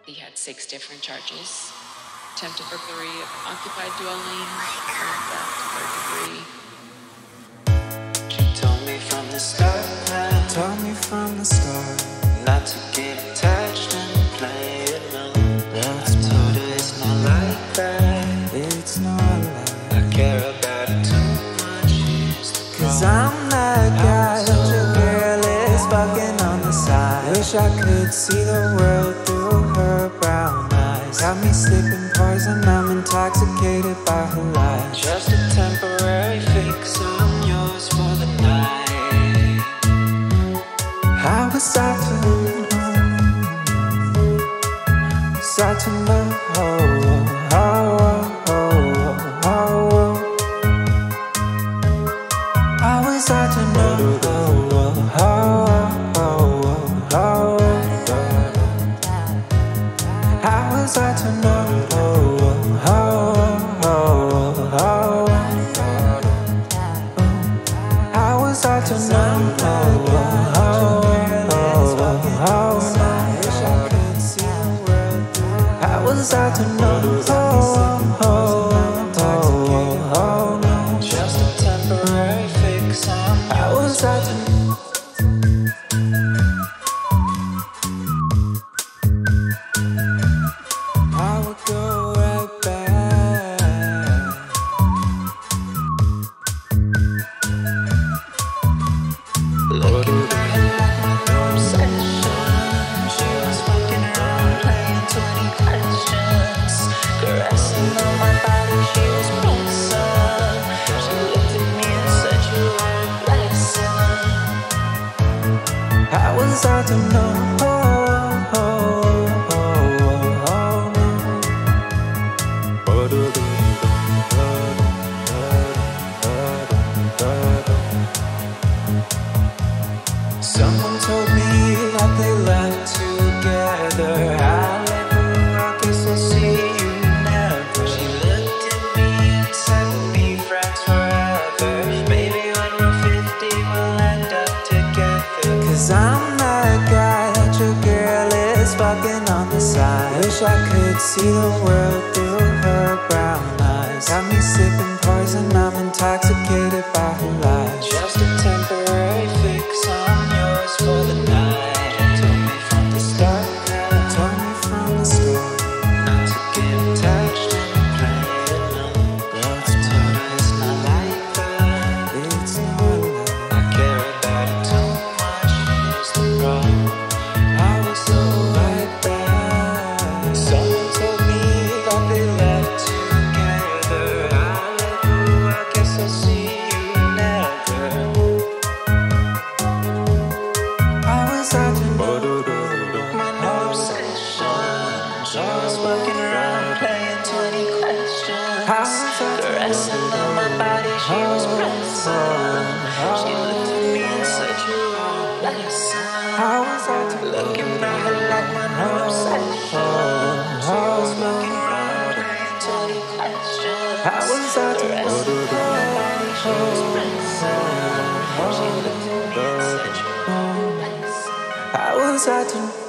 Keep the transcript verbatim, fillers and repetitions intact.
He had six different charges. Attempted burglary of occupied dwelling, armed theft, third degree. She told me from the start, man, told me from the start, not to get attached and play it alone. I told her it's not like that, it's not like I care about it too much. Cause I'm that guy that your girl is fucking on the side. Wish I could see the world through her brown eyes. Got me sipping poison, I'm intoxicated by her lies. Just a temporary fix, I'm yours for the night. How was I to know? Was I to know? Oh, oh, oh, oh, oh. How was I to know? Oh, oh, oh, oh, oh. How was I to know? Oh, oh, oh, oh, oh. How was I to know? Oh, oh, oh, oh, oh. How was I to know? Oh, oh, oh, oh, no. Just a temporary fix. How was I to know? I would go right back. Looking back like my obsession. She was fucking around, playing twenty questions. Caressing on my body, she was pressing. She looked at me and said you were a blessing. How was I to know? Oh, oh, oh, oh, no. Someone told me that they left together. I let her, I guess I'll see you never. She looked at me and said we'll be friends forever. Maybe when we're fifty we'll end up together. Cause I'm that guy that your girl is fucking on the side. Wish I could see the world through her brown eyes. Got me sipping poison, I'm intoxicated by her lies. Just a temporary fix, I'm yours for the night. Told me from the start, told me from the start, not to get attached and play it alone. I told her it's not like that, it's not like I care about it too much, here's the problem. I was so like that. Someone told me that they left together. I let go, I guess I'll see you never. How was I to know? My obsession. She was fucking around, playing twenty questions. How was I to caressing on my body, she was pressing. She looked at me and said you were a blessing. How was I to looking at her like my obsession? She was fucking around, playing twenty questions. How was I to caressing on my body, she was pressing. She looked at me and said you were a blessing. How was I to